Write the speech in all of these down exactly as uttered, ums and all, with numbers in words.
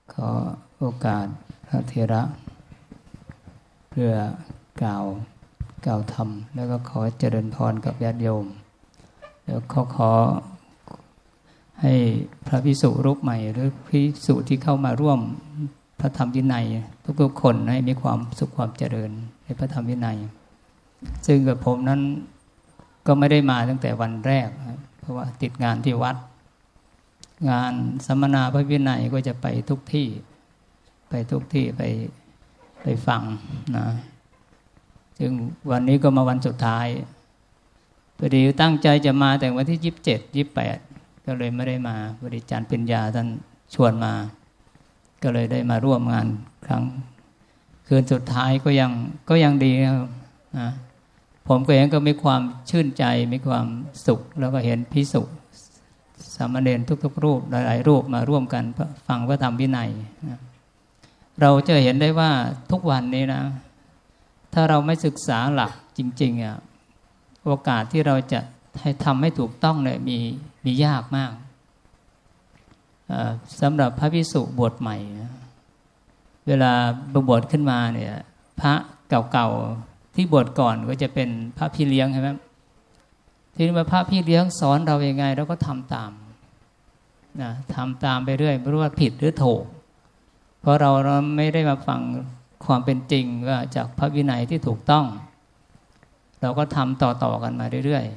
ขอโอกาสพระเถระเพื่อกล่าวกล่าวธรรมแล้วก็ขอเจริญพรกับญาติโยมแล้วขอขอให้พระภิกษุรูปใหม่หรือภิกษุที่เข้ามาร่วมพระธรรมวินัยทุกๆคนให้มีความสุขความเจริญในพระธรรมวินัยซึ่งกับผมนั้นก็ไม่ได้มาตั้งแต่วันแรกเพราะว่าติดงานที่วัดงานสัมมนาพระวินัยก็จะไปทุกที่ไปทุกที่ไปไปฟังนะจึงวันนี้ก็มาวันสุดท้ายพอดีตั้งใจจะมาแต่วันที่ยี่สิบเจ็ด ยี่สิบแปดก็เลยไม่ได้มาพอดีอาจารย์ปัญญาท่านชวนมาก็เลยได้มาร่วมงานครั้งคืนสุดท้ายก็ยังก็ยังดีนะผมก็เองก็มีความชื่นใจมีความสุขแล้วก็เห็นภิกษุสามเณรทุกๆรูปหลายๆรูปมาร่วมกันฟังพระธรรมวินัยนะเราจะเห็นได้ว่าทุกวันนี้นะถ้าเราไม่ศึกษาหลักจริงๆอ่ะโอกาสที่เราจะให้ทำให้ถูกต้องเนี่ยมีมียากมากสำหรับพระภิกษุบวชใหม่เวลาบวชขึ้นมาเนี่ยพระเก่าๆที่บวชก่อนก็จะเป็นพระพี่เลี้ยงใช่ไหมทีนี้มาพระพี่เลี้ยงสอนเราอย่างไงเราก็ทำตามนะทำตามไปเรื่อยไม่รู้ว่าผิดหรือถูกเพราะเราเราไม่ได้มาฟังความเป็นจริงว่าจากพระวินัยที่ถูกต้องเราก็ทำต่อๆกันมาเรื่อย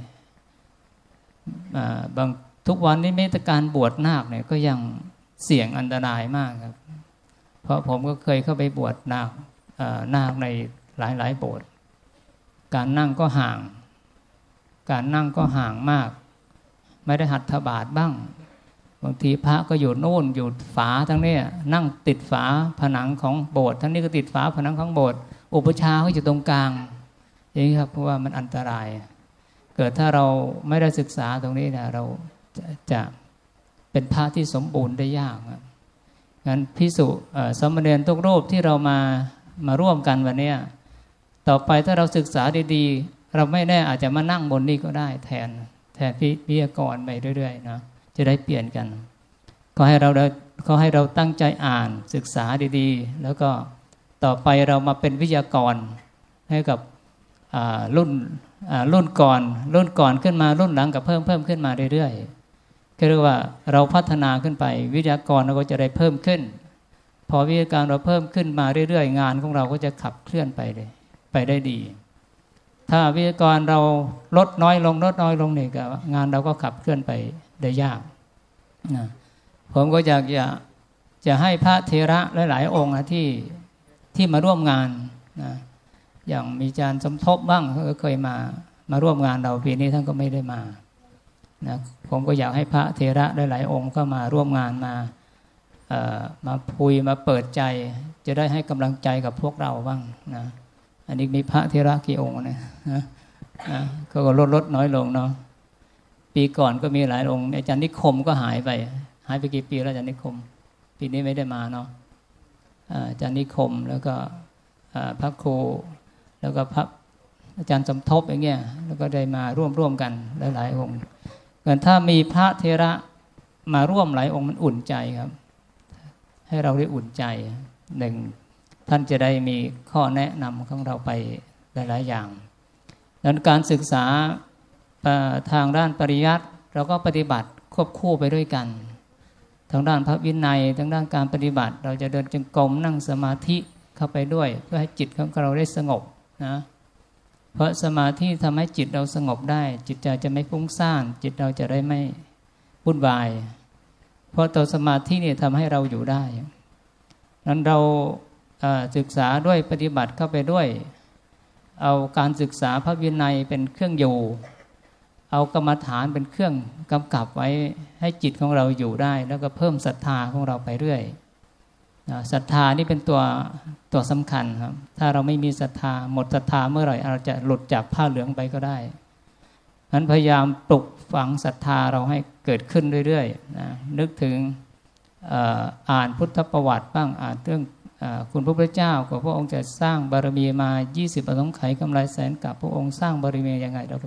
ๆบางทุกวันนี้แม้แต่การบวชนาคเนี่ยก็ยังเสี่ยงอันตรายมากครับเพราะผมก็เคยเข้าไปบวชนาคนาคในหลายๆโบสถ์การนั่งก็ห่างการนั่งก็ห่างมากไม่ได้หัตถบาทบ้างบางทีพระก็อยู่โน่นอยู่ฝาทั้งนี้นั่งติดฝาผนังของโบสถ์ทั้งนี้ก็ติดฝาผนังของโบสถ์อุปชฌาย์ก็อยู่ตรงกลางอย่างนี้ครับเพราะว่ามันอันตรายเกิดถ้าเราไม่ได้ศึกษาตรงนี้นะเราจะจะเป็นพระที่สมบูรณ์ได้ยากครับงั้นภิกษุสามเณรทุกรูปที่เรามามาร่วมกันวันนี้ต่อไปถ้าเราศึกษาดีๆเราไม่แน่อาจจะมานั่งบนนี้ก็ได้แทนแทนพิทยากรไปเรื่อยๆนะจะได้เปลี่ยนกันก็ให้เราก็ให้เราตั้งใจอ่านศึกษาดีๆแล้วก็ต่อไปเรามาเป็นวิทยากรให้กับรุ่นรุ่นก่อนรุ่นก่อนขึ้นมารุ่นหลังกับเพิ่มเพิ่มขึ้นมาเรื่อยๆก็เรียกว่าเราพัฒนาขึ้นไปวิทยากรเราก็จะได้เพิ่มขึ้นพอวิทยากรเราเพิ่มขึ้นมาเรื่อยๆงานของเราก็จะขับเคลื่อนไปเลยไปได้ดีถ้าวิทยากรเราลดน้อยลงลดน้อยลงเนี่ยงานเราก็ขับเคลื่อนไปได้ยากนะผมก็อยากจะจะให้พระเถระหลายๆองค์ที่ที่มาร่วมงานนะอย่างมีอาจารย์สมทบบ้างก็เคยมามาร่วมงานเราปีนี้ท่านก็ไม่ได้มานะผมก็อยากให้พระเถระหลายๆองค์เข้ามาร่วมงานมาเอ่อมาคุยมาเปิดใจจะได้ให้กำลังใจกับพวกเราบ้างนะอันนี้มีพระเถระกี่องค์นะนะก็ลดลดน้อยลงเนาะปีก่อนก็มีหลายองค์อาจารย์นิคมก็หายไปหายไปกี่ปีแล้วอาจารย์นิคมปีนี้ไม่ได้มาเนาะอาจารย์นิคมแล้วก็พระครูแล้วก็พระอาจารย์สมทบอย่างเงี้ยแล้วก็ได้มาร่วมร่วมกันหลายๆองค์แต่ถ้ามีพระเถระมาร่วมหลายองค์มันอุ่นใจครับให้เราได้อุ่นใจหนึ่งท่านจะได้มีข้อแนะนำของเราไปหลายๆอย่างดังนั้นการศึกษาทางด้านปริยัติเราก็ปฏิบัติควบคู่ไปด้วยกันทางด้านพระวินัยทางด้านการปฏิบัติเราจะเดินจงกรมนั่งสมาธิเข้าไปด้วยเพื่อให้จิตของเราได้สงบนะเพราะสมาธิทำให้จิตเราสงบได้จิตใจจะไม่ฟุ้งซ่านจิตเราจะได้ไม่วุ่นวายเพราะตัวสมาธิเนี่ยทำให้เราอยู่ได้นั้นเราศึกษาด้วยปฏิบัติเข้าไปด้วยเอาการศึกษาพระวินัยเป็นเครื่องอยู่เอากรรมฐานเป็นเครื่องกำกับไว้ให้จิตของเราอยู่ได้แล้วก็เพิ่มศรัทธาของเราไปเรื่อยศรัทธานี่เป็นตัวตัวสำคัญครับถ้าเราไม่มีศรัทธาหมดศรัทธาเมื่อไหร่เราจะหลุดจากผ้าเหลืองไปก็ได้ฉะนั้นพยายามปลุกฝังศรัทธาเราให้เกิดขึ้นเรื่อยๆนะนึกถึงอ่านพุทธประวัติบ้างอ่านเรื่องคุณพระพุทธเจ้ากับพระองค์จะสร้างบารมีมายี่สิบอสงไขยกำไรแสนกับพระองค์สร้างบารมียังไงเรา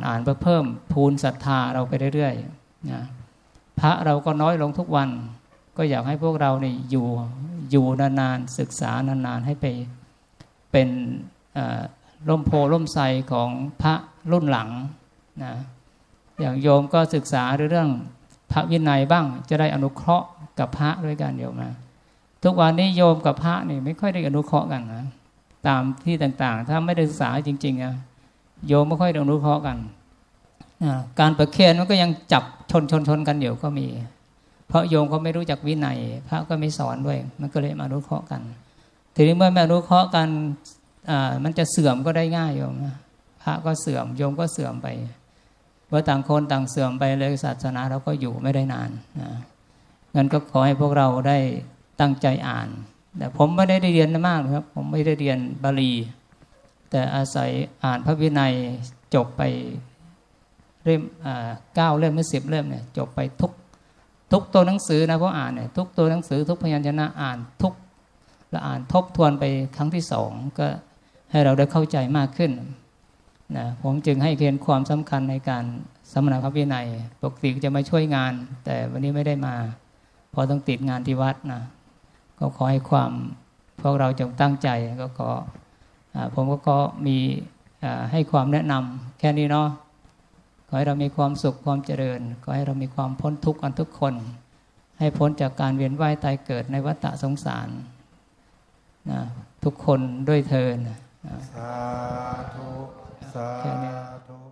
อ่านอ่านเพื่อเพิ่มพูนศรัทธาเราไปเรื่อยๆนะพระเราก็น้อยลงทุกวันก็อยากให้พวกเราเนี่ยอยู่อยู่นานๆศึกษานานๆให้ไปเป็นร่มโพล่มไทรของพระรุ่นหลังนะอย่างโยมก็ศึกษาเรื่องพระวินัยบ้างจะได้อนุเคราะห์กับพระด้วยกันโยมนะทุกวันนี้โยมกับพระนี่ไม่ค่อยได้อนุเคราะห์กันนะตามที่ต่างๆถ้าไม่ได้ศึกษาจริงๆนะโยมไม่ค่อยได้อนุเคราะห์กันการประเคนมันก็ยังจับชนชนชนกันอยู่ก็มีเพราะโยมเขาไม่รู้จักวินัยพระก็ไม่สอนด้วยมันก็เลยมาอนุเคราะห์กันทีนี้เมื่อมาอนุเคราะห์กันมันจะเสื่อมก็ได้ง่ายโยมนะพระก็เสื่อมโยมก็เสื่อมไปเมื่อต่างคนต่างเสื่อมไปเลยศาสนาเราก็อยู่ไม่ได้นานนะงั้นก็ขอให้พวกเราได้ตั้งใจอ่านแต่ผมไม่ได้เรียนมากครับผมไม่ได้เรียนบาลีแต่อาศัยอ่านพระวินัยจบไปเล่มเก้าเล่มหรือสิบเล่มเนี่ยจบไปทุกทุกตัวหนังสือนะเพราะอ่านเนี่ยทุกตัวหนังสือทุกพยัญชนะอ่านทุกและอ่านทบทวนไปครั้งที่สองก็ให้เราได้เข้าใจมากขึ้นนะผมจึงให้เห็นความสำคัญในการสมณพระวินัยปกติจะมาช่วยงานแต่วันนี้ไม่ได้มาเพราะต้องติดงานที่วัดนะก็ขอให้ความพวกเราจงตั้งใจก็ขอผมก็ก็มีให้ความแนะนำแค่นี้เนาะขอให้เรามีความสุขความเจริญขอให้เรามีความพ้นทุกข์กันทุกคนให้พ้นจากการเวียนว่ายตายเกิดในวัฏสงสารนะทุกคนด้วยเทอญสาธุสาธุ